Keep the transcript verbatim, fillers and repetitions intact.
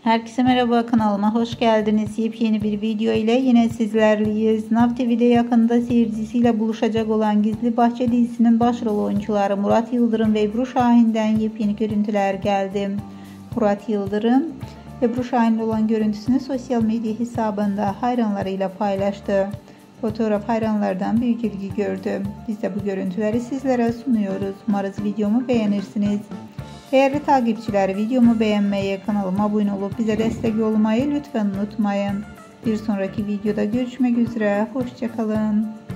Herkese merhaba, kanalıma hoş geldiniz. Yepyeni bir video ile yine sizlerleyiz. N A V T V'de yakında seyircisiyle buluşacak olan Gizli Bahçe dizisinin başrol oyuncuları Murat Yıldırım ve Ebru Şahin'den yepyeni görüntüler geldi. Murat Yıldırım, Ebru Şahin'le olan görüntüsünü sosyal medya hesabında hayranlarıyla paylaştı. Fotoğraf hayranlardan büyük ilgi gördü. Biz de bu görüntüleri sizlere sunuyoruz. Umarız videomu beğenirsiniz. Değerli takipçiler, videomu beğenmeyi, kanalıma abone olup bize destek olmayı lütfen unutmayın. Bir sonraki videoda görüşmek üzere. Hoşça kalın.